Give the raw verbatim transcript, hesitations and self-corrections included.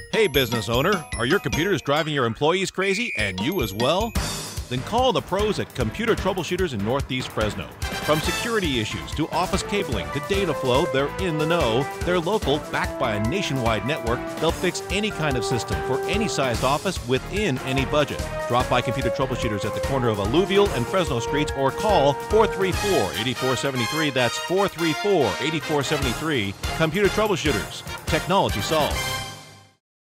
Hey business owner, are your computers driving your employees crazy and you as well? Then call the pros at Computer Troubleshooters in Northeast Fresno. From security issues to office cabling to data flow, they're in the know. They're local, backed by a nationwide network. They'll fix any kind of system for any sized office within any budget. Drop by Computer Troubleshooters at the corner of Alluvial and Fresno Streets or call four three four, eight four seven three. That's four three four, eight four seven three. Computer Troubleshooters. Technology solved.